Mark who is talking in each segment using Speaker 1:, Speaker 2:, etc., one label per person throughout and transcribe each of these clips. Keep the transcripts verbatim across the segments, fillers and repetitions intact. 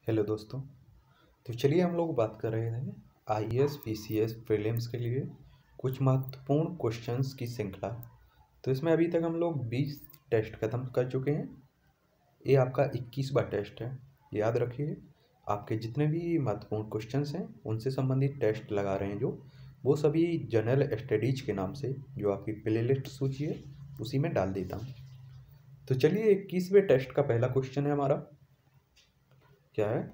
Speaker 1: Hello दोस्तों। तो चलिए हम लोग बात कर रहे हैं I A S P C S prelims के लिए कुछ महत्वपूर्ण क्वेश्चंस की श्रृंखला। तो इसमें अभी तक हम लोग बीस टेस्ट खत्म कर चुके हैं। ये आपका इक्कीसवां टेस्ट है। याद रखिए, आपके जितने भी महत्वपूर्ण क्वेश्चंस हैं उनसे संबंधित टेस्ट लगा रहे हैं जो वो सभी जनरल स्टडीज के नाम से जो आपकी प्लेलिस्ट सूची है उसी में डाल देता हूँ। तो चलिए इक्कीसवें टेस्ट का पहला क्वेश्चन है हमारा। क्या है?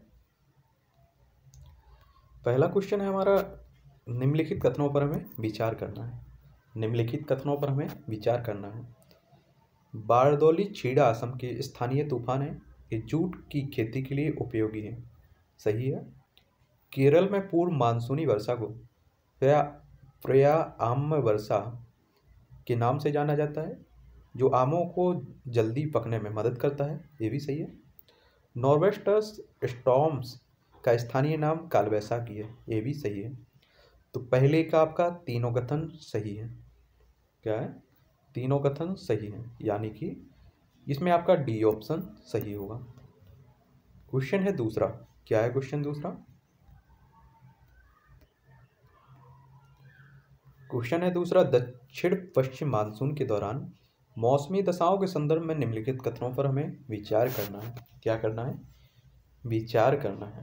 Speaker 1: पहला क्वेश्चन है हमारा, निम्नलिखित कथनों पर हमें विचार करना है। निम्नलिखित कथनों पर हमें विचार करना है। बारदौली छीड़ा असम के स्थानीय तूफान है। ये जूट की खेती के लिए उपयोगी है। सही है। केरल में पूर्व मानसूनी वर्षा को प्रया प्रया आम वर्षा के नाम से जाना जाता है, जो आमों को जल्दी पकने में मदद करता है। ये भी सही है। नॉर्वेस्टर्स स्टॉर्म्स का स्थानीय नाम कालवैसाखी है। ये भी सही है। तो पहले का आपका तीनों कथन सही है। क्या है? तीनों कथन सही है, यानी कि इसमें आपका डी ऑप्शन सही होगा। क्वेश्चन है दूसरा। क्या है क्वेश्चन दूसरा? क्वेश्चन है दूसरा, दक्षिण पश्चिम मानसून के दौरान मौसमी दशाओं के संदर्भ में निम्नलिखित कथनों पर हमें विचार करना है। क्या करना है? विचार करना है।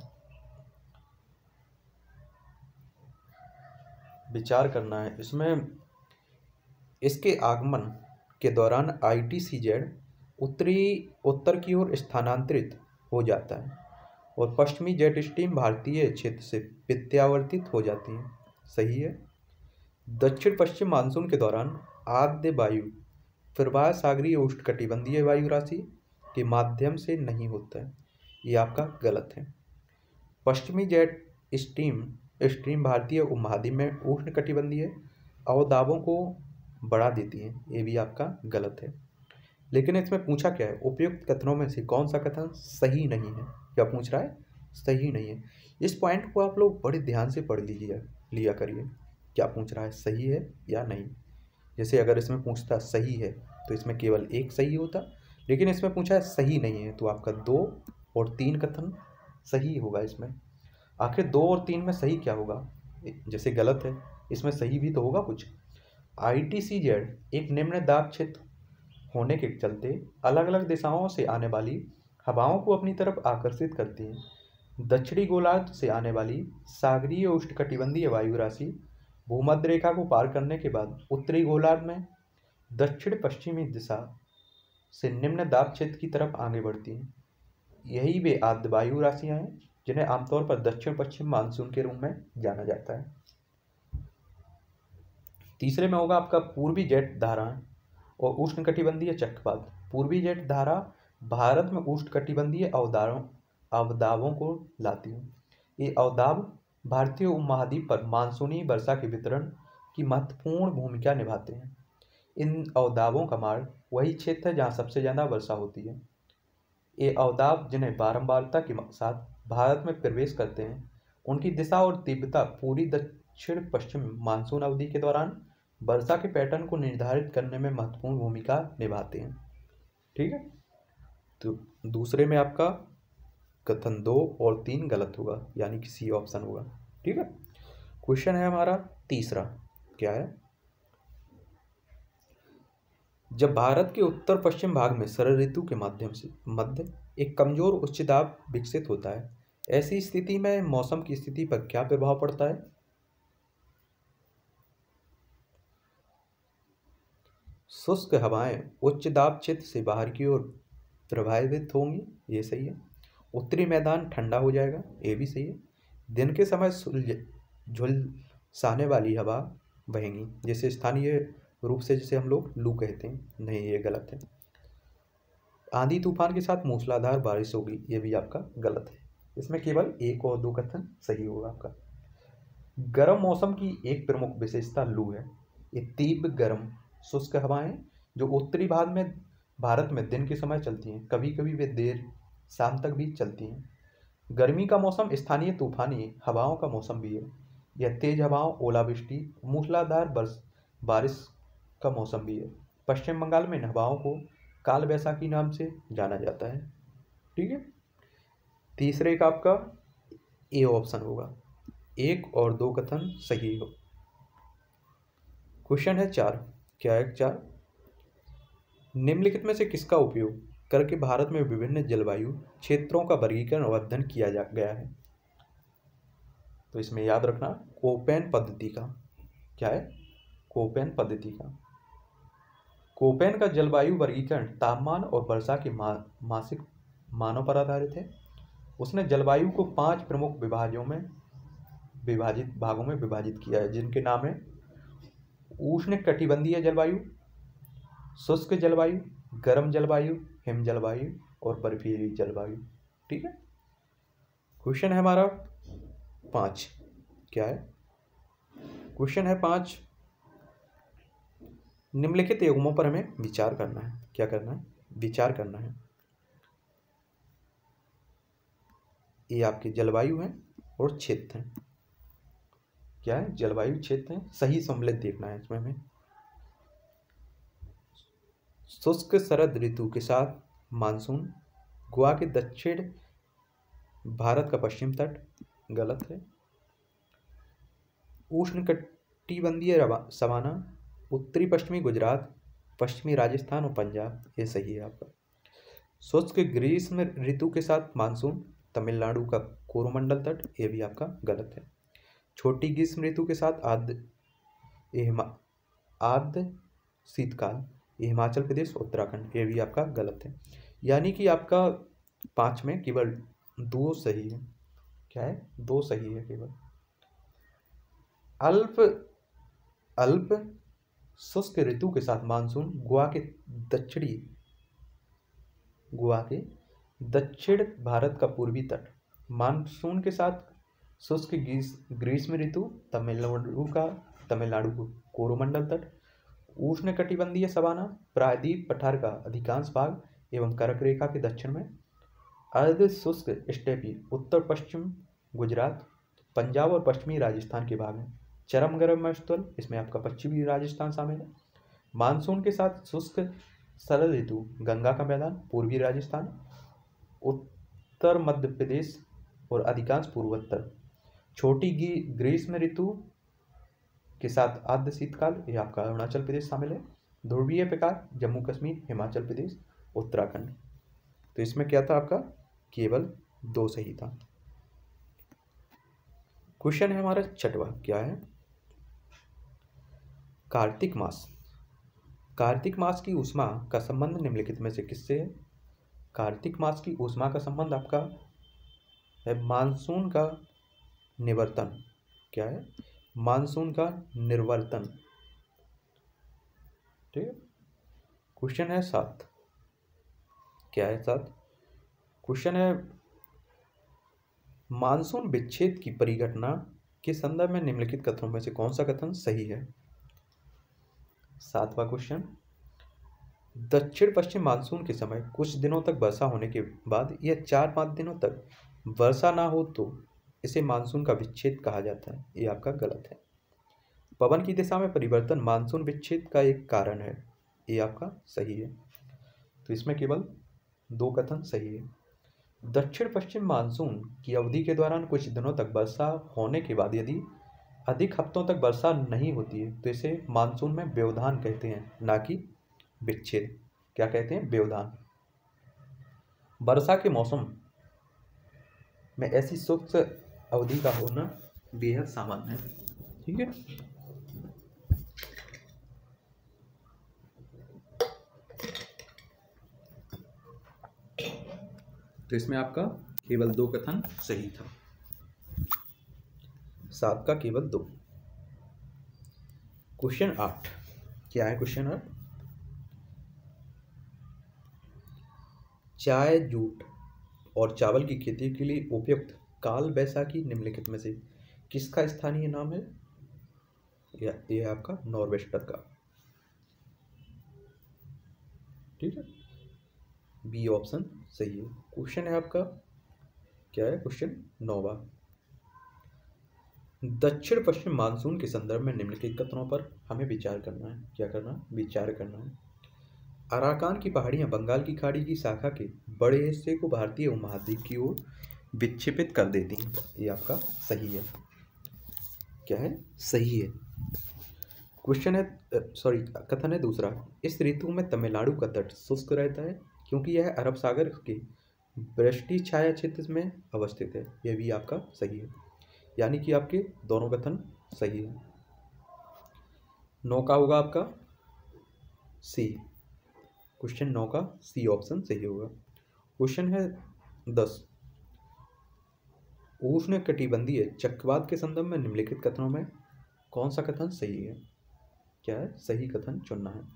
Speaker 1: विचार करना है इसमें इसके आगमन के दौरान आई टी सी जेड उत्तरी उत्तर की ओर स्थानांतरित हो जाता है और पश्चिमी जेट स्ट्रीम भारतीय क्षेत्र से प्रत्यावर्तित हो जाती है। सही है। दक्षिण पश्चिम मानसून के दौरान आद्य वायु प्रवाह सागरीय उष्णकटिबंधीय वायु राशि के माध्यम से नहीं होता है। ये आपका गलत है। पश्चिमी जेट स्ट्रीम स्ट्रीम भारतीय उपमहाद्वीप में उष्णकटिबंधीय अवदाबों को बढ़ा देती है। ये भी आपका गलत है। लेकिन इसमें पूछा क्या है? उपयुक्त कथनों में से कौन सा कथन सही नहीं है? क्या पूछ रहा है? सही नहीं है। इस पॉइंट को आप लोग बड़े ध्यान से पढ़ लीजिए लिया करिए। क्या पूछ रहा है? सही है या नहीं। जैसे अगर इसमें पूछता सही है तो इसमें केवल एक सही होता, लेकिन इसमें पूछा है सही नहीं है तो आपका दो और तीन कथन सही होगा। इसमें आखिर दो और तीन में सही क्या होगा? जैसे गलत है, इसमें सही भी तो होगा कुछ। आई टी सी जेड एक निम्न दाब क्षेत्र होने के चलते अलग अलग दिशाओं से आने वाली हवाओं को अपनी तरफ आकर्षित करती है। दक्षिणी गोलार्ध से आने वाली सागरीय उष्णकटिबंधीय वायु राशि भूमध्य रेखा को पार करने के बाद उत्तरी गोलार्ध में दक्षिण पश्चिमी दिशा से निम्न दाब क्षेत्र की तरफ आगे बढ़ती हैं। यही वे आद्य वायु राशियां हैं जिन्हें आमतौर पर दक्षिण पश्चिम मानसून के रूप में जाना जाता है। तीसरे में होगा आपका पूर्वी जेट धाराएं और उष्णकटिबंधीय चक्रवात। पूर्वी जेट धारा भारत में उष्णकटिबंधीय अवदारों अवदाबों को लाती है। ये अवदाब भारतीय उपमहाद्वीप पर मानसूनी वर्षा के वितरण की महत्वपूर्ण भूमिका निभाते हैं। इन अवदाबों का मार्ग वही क्षेत्र है जहाँ सबसे ज़्यादा वर्षा होती है। ये अवदाब जिन्हें बारंबारता के साथ भारत में प्रवेश करते हैं, उनकी दिशा और तीव्रता पूरी दक्षिण पश्चिम मानसून अवधि के दौरान वर्षा के पैटर्न को निर्धारित करने में महत्वपूर्ण भूमिका निभाते हैं। ठीक है। तो दूसरे में आपका कथन दो और तीन गलत होगा, यानी कि सी ऑप्शन होगा। ठीक है। क्वेश्चन है हमारा तीसरा। क्या है? जब भारत के उत्तर पश्चिम भाग में शरद ऋतु के माध्यम से मध्य एक कमजोर उच्च दाब विकसित होता है, ऐसी स्थिति में मौसम की स्थिति पर क्या प्रभाव पड़ता है? शुष्क हवाएं उच्च दाब क्षेत्र से बाहर की ओर प्रभावित होंगी। ये सही है। उत्तरी मैदान ठंडा हो जाएगा। ये भी सही है। दिन के समय झुलसाने वाली हवा बहेंगी, जैसे स्थानीय रूप से जिसे हम लोग लू कहते हैं। नहीं, ये गलत है। आंधी तूफान के साथ मूसलाधार बारिश होगी। ये भी आपका गलत है। इसमें केवल एक और दो कथन सही होगा आपका। गर्म मौसम की एक प्रमुख विशेषता लू है। ये तीव्र गर्म शुष्क हवाएं जो उत्तरी भाग में भारत में दिन के समय चलती हैं, कभी कभी वे देर शाम तक भी चलती हैं। गर्मी का मौसम स्थानीय तूफानी हवाओं का मौसम भी है। यह तेज हवाओं, ओलावृष्टि, मूसलाधार बरस बारिश का मौसम भी है। पश्चिम बंगाल में इन हवाओं को काल बैसाखी नाम से जाना जाता है। ठीक है। तीसरे का आपका ए ऑप्शन होगा, एक और दो कथन सही हो। क्वेश्चन है चार, क्या है चार, निम्नलिखित में से किसका उपयोग करके भारत में विभिन्न जलवायु क्षेत्रों का वर्गीकरण और अध्ययन किया जा गया है। तो इसमें याद रखना कोपेन पद्धति का, क्या है, कोपेन पद्धति का। कोपेन का जलवायु वर्गीकरण तापमान और वर्षा के मा, मासिक मानों पर आधारित है। उसने जलवायु को पांच प्रमुख विभाजों में विभाजित भागों में विभाजित किया है, जिनके नाम है उष्ण कटिबंधीय जलवायु, शुष्क जलवायु, गर्म जलवायु, हिम जलवायु और बर्फीली जलवायु। ठीक है। क्वेश्चन है हमारा पाँच, क्या है, क्वेश्चन है पाँच, निम्नलिखित युग्मों पर हमें विचार करना है। क्या करना है, विचार करना है। ये आपके जलवायु हैं और क्षेत्र हैं, क्या है, जलवायु क्षेत्र हैं, सही सम्मिलित देखना है इसमें हमें। शुष्क शरद ऋतु के साथ मानसून, गोवा के दक्षिण, भारत का पश्चिम तट, गलत है। उष्णकटिबंधीय सवाना, उत्तरी पश्चिमी गुजरात, पश्चिमी राजस्थान और पंजाब, ये सही है आपका। शुष्क ग्रीष्म ऋतु के साथ मानसून, तमिलनाडु का कोरोमंडल तट, ये भी आपका गलत है। छोटी ग्रीष्म ऋतु के साथ आद्र आद्र शीतकाल, ये हिमाचल प्रदेश उत्तराखंड, ये भी आपका गलत है। यानी कि आपका पांच में केवल दो सही है, क्या है, दो सही है केवल। अल्प अल्प शुष्क ऋतु के साथ मानसून, गोवा के दक्षिणी गोवा के दक्षिण भारत का पूर्वी तट, मानसून के साथ शुष्क ग्रीष्म ऋतु, तमिलनाडु का तमिलनाडु कोरोमंडल तट, उष्णकटिबंधीय सवाना, प्रायद्वीप पठार का अधिकांश भाग एवं कर्क रेखा के दक्षिण में, अर्ध शुष्क स्टेपी उत्तर पश्चिम गुजरात, पंजाब और पश्चिमी राजस्थान के भाग हैं। चरम गर्म स्थल, इसमें आपका पश्चिमी राजस्थान शामिल है। मानसून के साथ शुष्क शरद ऋतु, गंगा का मैदान, पूर्वी राजस्थान, उत्तर मध्य प्रदेश और अधिकांश पूर्वोत्तर। छोटी ग्रीष्म ऋतु के साथ आद्र शीतकाल, यह आपका अरुणाचल प्रदेश शामिल है। ध्रुवीय प्रकार, जम्मू कश्मीर, हिमाचल प्रदेश, उत्तराखंड। तो इसमें क्या था आपका, केवल दो सही था। क्वेश्चन है हमारा छठवां, क्या है, कार्तिक मास। कार्तिक मास की ऊष्मा का संबंध निम्नलिखित में से किससे है। कार्तिक मास की ऊष्मा का संबंध आपका है मानसून का निवर्तन, क्या है, मानसून का निर्वर्तन। ठीक है। क्वेश्चन है सात, क्या है सात, क्वेश्चन है मानसून विच्छेद की परिघटना के संदर्भ में निम्नलिखित कथनों में से कौन सा कथन सही है। सातवां क्वेश्चन, दक्षिण पश्चिम मानसून के समय कुछ दिनों तक वर्षा होने के बाद यह चार पाँच दिनों तक वर्षा ना हो तो इसे मानसून का विच्छेद कहा जाता है, ये आपका गलत है। पवन की दिशा में परिवर्तन मानसून विच्छेद का एक कारण है, ये आपका सही है। तो इसमें केवल दो कथन सही है। दक्षिण पश्चिम मानसून की अवधि के दौरान कुछ दिनों तक वर्षा होने के बाद यदि अधिक हफ्तों तक वर्षा नहीं होती है तो इसे मानसून में व्यवधान कहते हैं, ना कि विच्छेद। क्या कहते हैं, व्यवधान। वर्षा के मौसम में ऐसी शुष्क अवधि का होना बेहद सामान्य है। ठीक है। तो इसमें आपका केवल दो कथन सही था, सात का केवल दो। क्वेश्चन आठ, क्या है क्वेश्चन आठ, चाय, जूट और चावल की खेती के लिए उपयुक्त काल बैसाखी निम्नलिखित में से किसका स्थानीय नाम है। यह यह आपका नॉर्वेस्टर का। ठीक है, बी ऑप्शन सही है। क्वेश्चन है आपका, क्या है क्वेश्चन नौवा, दक्षिण पश्चिम मानसून के संदर्भ में निम्नलिखित कथनों पर हमें विचार करना है। क्या करना, विचार करना है। अराकान की पहाड़ियां बंगाल की खाड़ी की शाखा के बड़े हिस्से को भारतीय उपमहाद्वीप की ओर विक्षेपित कर देती हैं। ये आपका सही है। क्या है? सही है। क्वेश्चन है सॉरी कथन है दूसरा, इस ऋतु में तमिलनाडु का तट शुष्क रहता है क्योंकि यह अरब सागर के वृष्टि छाया क्षेत्र में अवस्थित है। यह भी आपका सही है, यानी कि आपके दोनों कथन सही है। नौ का होगा आपका सी, क्वेश्चन नौ का सी ऑप्शन सही होगा। क्वेश्चन है दस, उष्ण कटिबंधीय चक्रवात के संदर्भ में निम्नलिखित कथनों में कौन सा कथन सही है? क्या है? सही कथन चुनना है।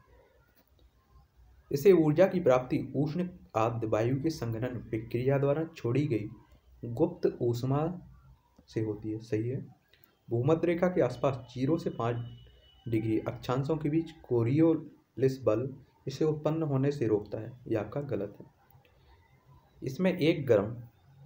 Speaker 1: इसे ऊर्जा की प्राप्ति उष्ण आर्द्र वायु के संघनन प्रक्रिया द्वारा छोड़ी गई गुप्त ऊष्मा से होती है। सही है। भूमध्य रेखा के आसपास जीरो से पाँच डिग्री अक्षांशों के बीच कोरियोलिस बल इसे उत्पन्न होने से रोकता है। यह आपका गलत है। इसमें एक गर्म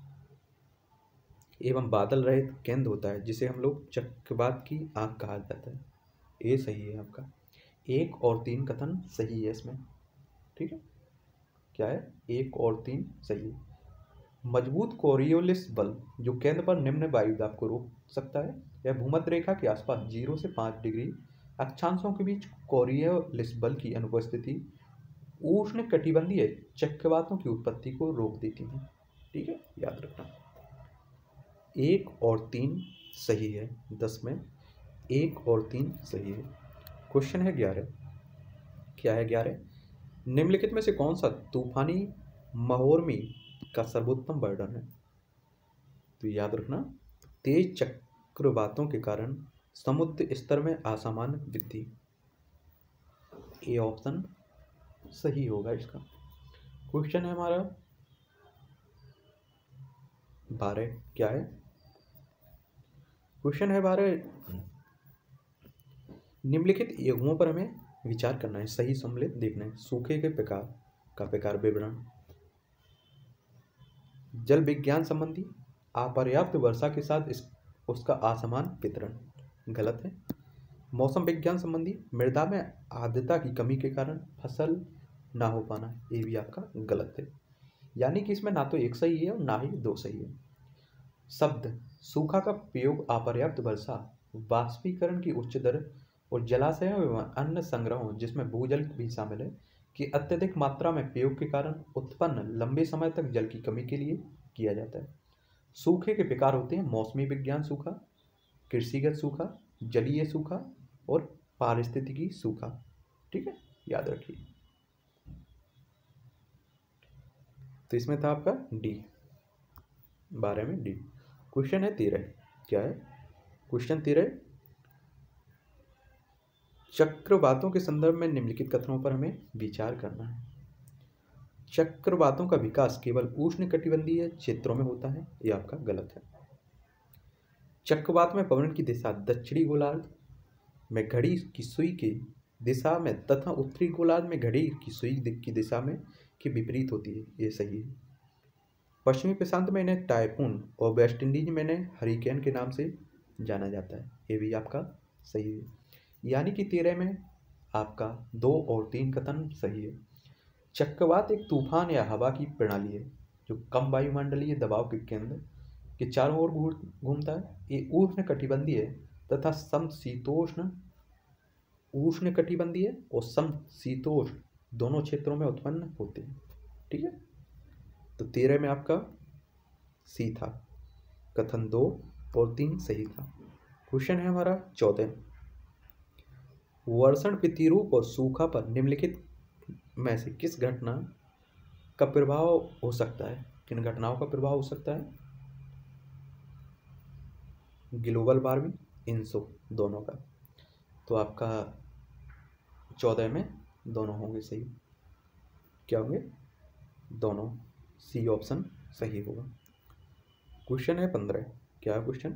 Speaker 1: एवं बादल रहित केंद्र होता है जिसे हम लोग चक्रवात की आंख कहा जाता है। ये सही है आपका। एक और तीन कथन सही है इसमें। ठीक है, क्या है? एक और तीन सही है। मजबूत कोरियोलिस बल जो केंद्र पर निम्न वायु दाब को रोक सकता है, यह भूमध्य रेखा के आसपास जीरो से पाँच डिग्री अक्षांशों के बीच कोरियोलिस बल की अनुपस्थिति उष्ण कटिबंधीय चक्रवातों की उत्पत्ति को रोक देती है। ठीक है, याद रखना। एक और तीन सही है। दस में एक और तीन सही है। क्वेश्चन है ग्यारह, क्या है ग्यारह, निम्नलिखित में से कौन सा तूफानी महोर्मी का सर्वोत्तम वर्णन है? तो याद रखना, तेज चक्रवातों के कारण समुद्र स्तर में असामान्य वृद्धि। ए ऑप्शन सही होगा इसका। क्वेश्चन है हमारा बारह, क्या है? क्वेश्चन है बारह, निम्नलिखित युग्मों पर हमें विचार करना है, सही सम्मिलित देखना है। सूखे के प्रकार का प्रकार विवरण, जल विज्ञान संबंधी, अपर्याप्त वर्षा के साथ इस उसका असमान वितरण, गलत है। मौसम विज्ञान संबंधी, मृदा में आर्द्रता की कमी के कारण फसल ना हो पाना, ये भी आपका गलत है। यानी कि इसमें ना तो एक सही है और ना ही दो सही है। शब्द सूखा का प्रयोग अपर्याप्त वर्षा, वाष्पीकरण की उच्च दर और जलाशयों एवं अन्य संग्रहों जिसमें भूजल भी शामिल है कि अत्यधिक मात्रा में प्रयोग के कारण उत्पन्न लंबे समय तक जल की कमी के लिए किया जाता है। सूखे के प्रकार होते हैं मौसमी विज्ञान सूखा, कृषिगत सूखा, जलीय सूखा और पारिस्थितिकी सूखा। ठीक है, याद रखिए। तो इसमें था आपका डी, बारह में डी। क्वेश्चन है तेरह, क्या है? क्वेश्चन तेरह, चक्रवातों के संदर्भ में निम्नलिखित कथनों पर हमें विचार करना है। चक्रवातों का विकास केवल उष्णकटिबंधीय क्षेत्रों में होता है, यह आपका गलत है। चक्रवात में पवन की दिशा दक्षिणी गोलार्ध में घड़ी की सुई की दिशा में तथा उत्तरी गोलार्ध में घड़ी की सुई की दिशा में के विपरीत होती है, ये सही है। पश्चिमी प्रशांत में इन्हें टाइफून और वेस्ट इंडीज में इन्हें हरिकेन के नाम से जाना जाता है, ये भी आपका सही है। यानी कि तेरह में आपका दो और तीन कथन सही है। चक्रवात एक तूफान या हवा की प्रणाली है जो कम वायुमंडलीय दबाव के केंद्र के चारों ओर घूमता है। ये उष्ण कटिबंधीय तथा समशीतोष्ण उष्ण कटिबंधीय और समशीतोष्ण दोनों क्षेत्रों में उत्पन्न होते हैं। ठीक है, तो तेरह में आपका सी था, कथन दो और तीन सही था। क्वेश्चन है हमारा चौदह, वर्षण प्रतिरूप और सूखा पर निम्नलिखित में से किस घटना का प्रभाव हो सकता है? किन घटनाओं का प्रभाव हो सकता है? ग्लोबल वार्मिंग, इनसो दोनों का। तो आपका चौदह में दोनों होंगे सही। क्या होंगे? दोनों। सी ऑप्शन सही होगा। क्वेश्चन है पंद्रह, क्या है क्वेश्चन?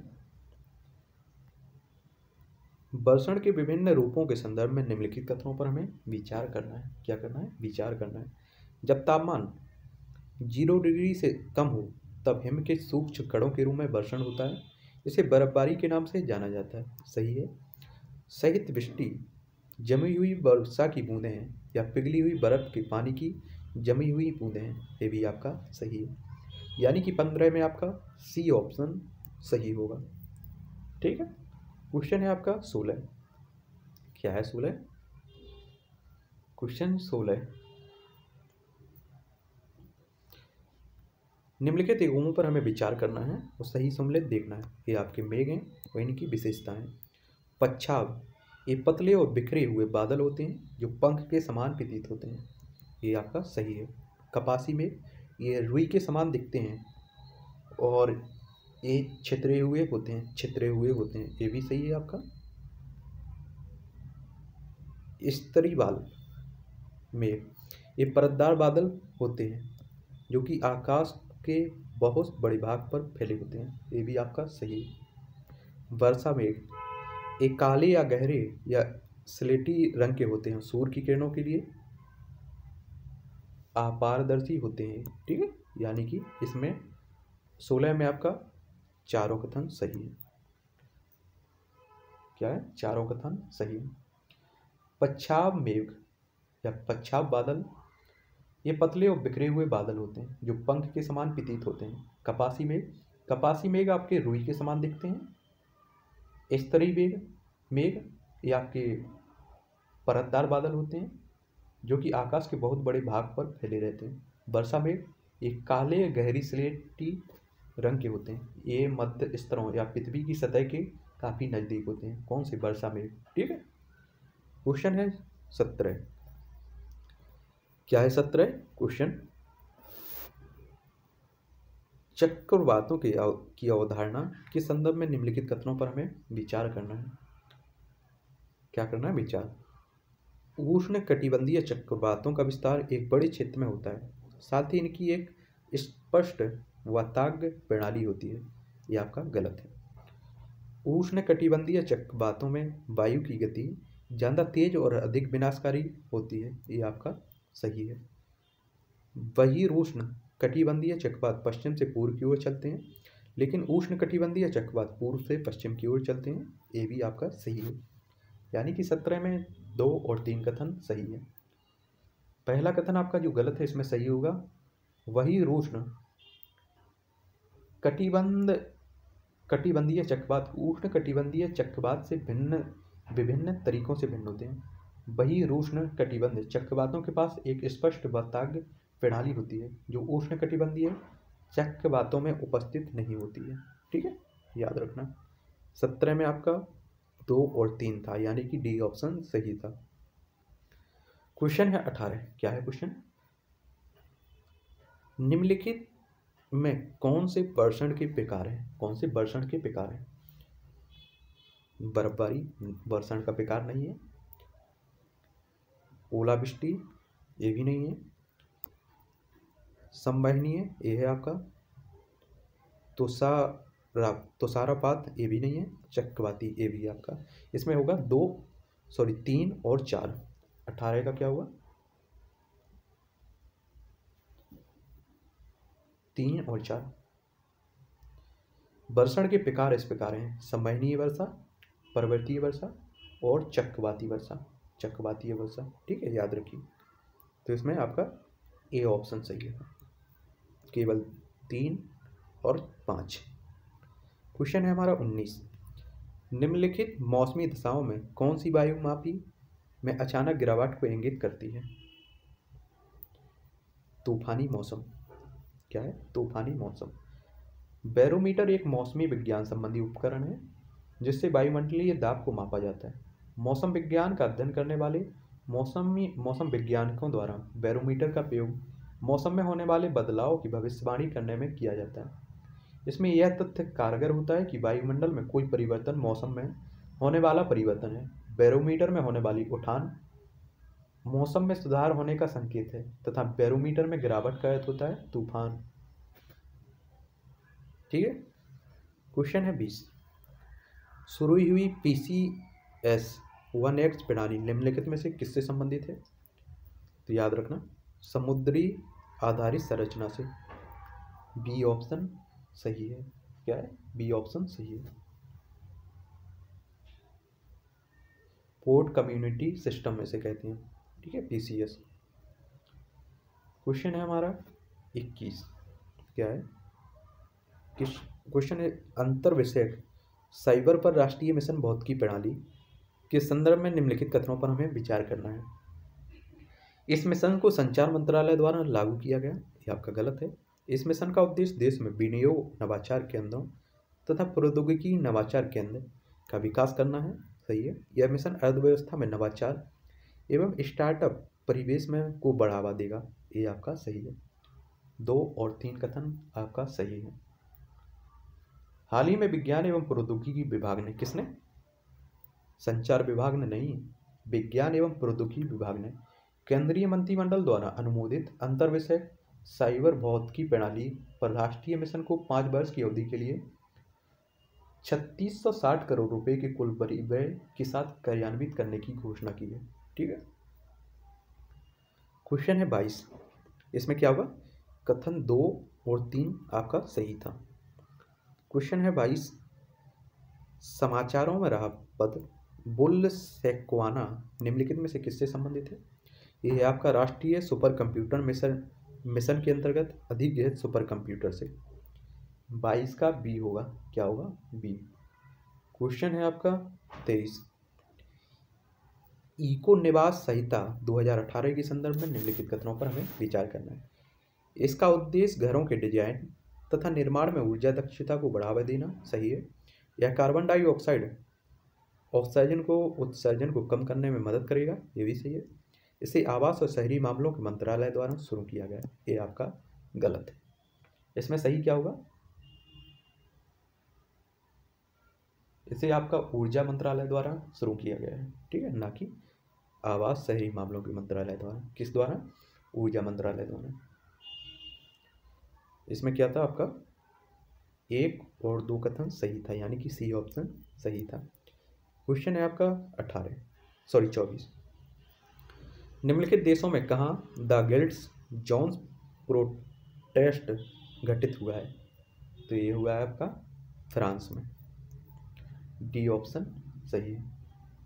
Speaker 1: वर्षण के विभिन्न रूपों के संदर्भ में निम्नलिखित कथनों पर हमें विचार करना है। क्या करना है? विचार करना है। जब तापमान जीरो डिग्री से कम हो तब हिम के सूक्ष्म कणों के रूप में वर्षण होता है, इसे बर्फबारी के नाम से जाना जाता है। सही है। सहित वृष्टि जमी हुई वर्षा की बूंदें हैं या पिघली हुई बर्फ के पानी की जमी हुई बूंदें हैं, ये भी आपका सही है। यानी कि पंद्रह में आपका सी ऑप्शन सही होगा। ठीक है। क्वेश्चन है आपका सोलह। क्या है सोलह? क्वेश्चन सोलह, निम्नलिखित एवमों पर हमें विचार करना है और सही सम्मिलित देखना है। ये आपके मेघ हैं और इनकी विशेषताएं। पच्छाव, ये पतले और बिखरे हुए बादल होते हैं जो पंख के समान प्रतीत होते हैं। ये आपका सही है। कपासी मेघ, ये रुई के समान दिखते हैं और ये छितरे हुए होते हैं छितरे हुए होते हैं ये भी सही है आपका। स्तरी बाल मेघ, ये परतदार बादल होते हैं जो कि आकाश के बहुत बड़े भाग पर फैले होते हैं। ये भी आपका सही है। वर्षा मेघ, एक काले या गहरे या स्लेटी रंग के होते हैं, सूर्य की किरणों के लिए अपारदर्शी होते हैं। ठीक है। यानी कि इसमें सोलह में आपका चारों कथन सही है। क्या है? चारों कथन सही है। पच्छाव मेघ या पच्छाव बादल, ये पतले और बिखरे हुए बादल होते हैं जो पंख के समान प्रतीत होते हैं। कपासी मेघ, कपासी मेघ आपके रुई के समान दिखते हैं। स्तरी मेघ मेघ ये आपके परतदार बादल होते हैं जो कि आकाश के बहुत बड़े भाग पर फैले रहते हैं। वर्षा मेघ, ये काले गहरी स्लेटी रंग के होते हैं। ये मध्य स्तरों या पृथ्वी की सतह के काफी नजदीक होते हैं। कौन से? वर्षा मेघ। ठीक है। क्वेश्चन है सत्रह। क्या है सत्रह? क्वेश्चन, चक्रवातों की की अवधारणा के संदर्भ में निम्नलिखित कथनों पर हमें विचार करना है। क्या करना है? विचार। उष्ण कटिबंधीय चक्रवातों का विस्तार एक बड़े क्षेत्र में होता है, साथ ही इनकी एक स्पष्ट वाताग्र प्रणाली होती है। यह आपका गलत है। उष्ण कटिबंधीय चक्रवातों में वायु की गति ज़्यादा तेज और अधिक विनाशकारी होती है। यह आपका सही है। वही उष्ण कटिबंधीय चक्रवात पश्चिम से पूर्व की ओर चलते हैं, लेकिन उष्ण कटिबंधीय चक्रवात पूर्व से पश्चिम की ओर चलते हैं। ये भी आपका सही है। यानी कि सत्रह में दो और तीन कथन सही है। पहला कथन आपका जो गलत है इसमें सही होगा। वही उष्ण कटिबंध कटिबंधीय चक्रवात उष्ण कटिबंधीय चक्रवात से भिन्न विभिन्न तरीकों से भिन्न होते हैं। वही उष्ण कटिबंध चक्रवातों के पास एक स्पष्ट वाताग्र प्रणाली होती है जो उष्ण कटिबंधीय चक्रवातों में उपस्थित नहीं होती है। ठीक है, याद रखना। सत्रह में आपका दो और तीन था, यानी कि डी ऑप्शन सही था। क्वेश्चन है अठारह। क्या है क्वेश्चन? निम्नलिखित में कौन से वर्षण के प्रकार हैं? कौन से वर्षण के प्रकार हैं? बर्फबारी वर्षण का प्रकार नहीं है। ओलावृष्टि ये भी नहीं है। संवहनीय ये है आपका। तुषारा तुषारपात ये भी नहीं है। चक्रवाती ये भी है आपका। इसमें होगा दो सॉरी तीन और चार। अठारह का क्या हुआ? तीन और चार। वर्षण के प्रकार इस प्रकार हैं: संवहनीय वर्षा, पर्वतीय वर्षा और चक्रवाती वर्षा। चक्रवातीय वर्षा। ठीक है, याद रखिए। तो इसमें आपका ए ऑप्शन सही है। केवल तीन और पाँच। क्वेश्चन है हमारा उन्नीस। निम्नलिखित मौसमी दशाओं में कौन सी वायुमापी में अचानक गिरावट को इंगित करती है? तूफानी मौसम। क्या है? तूफानी मौसम। बैरोमीटर एक मौसमी विज्ञान संबंधी उपकरण है जिससे वायुमंडलीय दाब को मापा जाता है। मौसम विज्ञान का अध्ययन करने वाले मौसमी मौसम वैज्ञानिकों द्वारा बैरोमीटर का प्रयोग मौसम में होने वाले बदलाव की भविष्यवाणी करने में किया जाता है। इसमें यह तथ्य कारगर होता है कि वायुमंडल में कोई परिवर्तन मौसम में होने वाला परिवर्तन है। बैरोमीटर में होने वाली उठान मौसम में सुधार होने का संकेत है तथा बैरोमीटर में गिरावट का अर्थ होता है तूफान। ठीक है। क्वेश्चन है बीस। शुरू हुई P C S one X प्रणाली निम्नलिखित में से किससे संबंधित है? तो याद रखना, समुद्री आधारित संरचना से। बी ऑप्शन सही है। क्या है? बी ऑप्शन सही है। पोर्ट कम्युनिटी सिस्टम में से कहते हैं। ठीक है, पी सी एस। क्वेश्चन है हमारा इक्कीस। क्या है? किस क्वेश्चन है, अंतर विषयक साइबर पर राष्ट्रीय मिशन भौतिकी प्रणाली के संदर्भ में निम्नलिखित कथनों पर हमें विचार करना है। इस मिशन को संचार मंत्रालय द्वारा लागू किया गया, ये आपका गलत है। इस मिशन का उद्देश्य देश में विनियोग नवाचार केंद्रों तथा प्रौद्योगिकी नवाचार केंद्र का विकास करना है, सही है। यह मिशन अर्थव्यवस्था में नवाचार एवं स्टार्टअप परिवेश में को बढ़ावा देगा, ये आपका सही है। दो और तीन कथन आपका सही है। हाल ही में विज्ञान एवं प्रौद्योगिकी विभाग ने, किसने? संचार विभाग ने नहीं, विज्ञान एवं प्रौद्योगिकी विभाग ने केंद्रीय मंत्रिमंडल द्वारा अनुमोदित अंतर विषय साइबर भौतिकी प्रणाली पर राष्ट्रीय मिशन को पाँच वर्ष की अवधि के लिए छत्तीस सौ साठ करोड़ रुपए के कुल व्यय के साथ कार्यान्वित करने की घोषणा की है, ठीक है। क्वेश्चन है बाईस, इसमें क्या होगा? कथन दो और तीन आपका सही था। क्वेश्चन है बाईस, समाचारों में रहा पद बुल सेक्वाना निम्नलिखित में से किससे संबंधित है? यह है आपका राष्ट्रीय सुपर कंप्यूटर मिशन मिशन के अंतर्गत अधिगृहित सुपर कंप्यूटर से। बाईस का बी होगा, क्या होगा? बी। क्वेश्चन है आपका तेईस, इको निवास संहिता दो हज़ार अठारह के संदर्भ में निम्नलिखित कथनों पर हमें विचार करना है। इसका उद्देश्य घरों के डिजाइन तथा निर्माण में ऊर्जा दक्षता को बढ़ावा देना, सही है। यह कार्बन डाइऑक्साइड ऑक्सीजन को उत्सर्जन को कम करने में मदद करेगा, ये भी सही है। इसे आवास और शहरी मामलों के मंत्रालय द्वारा शुरू किया गया, ये आपका गलत है। इसमें सही क्या होगा? इसे आपका ऊर्जा मंत्रालय द्वारा शुरू किया गया है, ठीक है, ना कि आवास शहरी मामलों के मंत्रालय द्वारा। किस द्वारा? ऊर्जा मंत्रालय द्वारा। इसमें क्या था आपका? एक और दो कथन सही था, यानी कि सी ऑप्शन सही था। क्वेश्चन है आपका अठारह सॉरी चौबीस, निम्नलिखित देशों में कहाँ द गिल्ड्स जॉन्स प्रोटेस्ट घटित हुआ है? तो ये हुआ है आपका फ्रांस में, डी ऑप्शन सही है।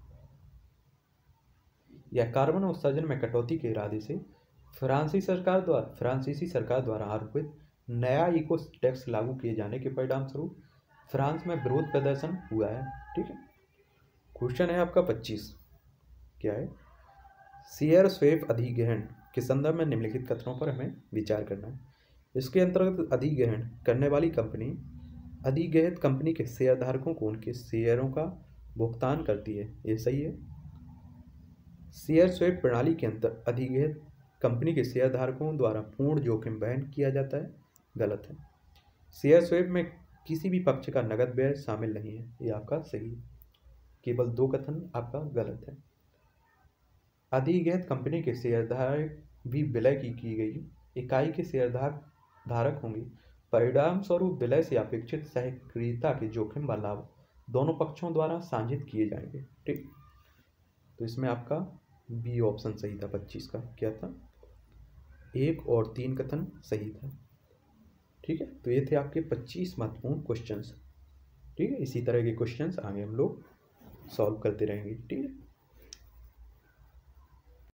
Speaker 1: यह कार्बन उत्सर्जन में कटौती के इरादे से फ्रांसीसी सरकार द्वारा फ्रांसीसी सरकार द्वारा आरोपित नया इको टैक्स लागू किए जाने के परिणाम स्वरूप फ्रांस में विरोध प्रदर्शन हुआ है, ठीक है। क्वेश्चन है आपका पच्चीस, क्या है? शेयर स्वैप अधिग्रहण के संदर्भ में निम्नलिखित कथनों पर हमें विचार करना है। इसके अंतर्गत अधिग्रहण करने वाली कंपनी अधिग्रहित कंपनी के शेयरधारकों को उनके शेयरों का भुगतान करती है, ये सही है। शेयर स्वैप प्रणाली के अंतर अधिग्रहित कंपनी के शेयरधारकों द्वारा पूर्ण जोखिम वहन किया जाता है, गलत है। शेयर स्वैप में किसी भी पक्ष का नगद व्यय शामिल नहीं है, ये आपका सही है। केवल दो कथन आपका गलत है। अधिग्रहित कंपनी के शेयरधारक भी विलय की की गई इकाई के शेयरधारक धारक होंगे। परिणाम स्वरूप विलय से अपेक्षित सहक्रियता के जोखिम व लाभ दोनों पक्षों द्वारा साझित किए जाएंगे, ठीक। तो इसमें आपका बी ऑप्शन सही था। पच्चीस का क्या था? एक और तीन कथन सही था, ठीक है। तो ये थे आपके पच्चीस महत्वपूर्ण क्वेश्चंस, ठीक है। इसी तरह के क्वेश्चंस आगे हम लोग सॉल्व करते रहेंगे, ठीक है।